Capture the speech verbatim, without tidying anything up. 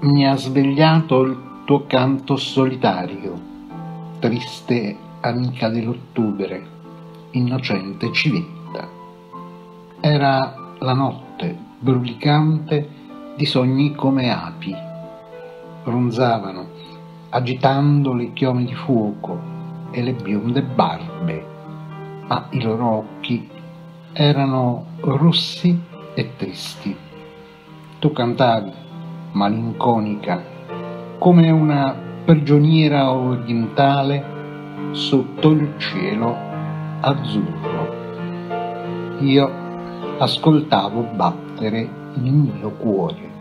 Mi ha svegliato il tuo canto solitario, triste amica dell'ottobre, innocente civetta. Era la notte brulicante di sogni come api. Ronzavano, agitando le chiome di fuoco e le bionde barbe, ma i loro occhi erano rossi e tristi. Tu cantavi, malinconica, come una prigioniera orientale sotto il cielo azzurro. Io ascoltavo battere il mio cuore.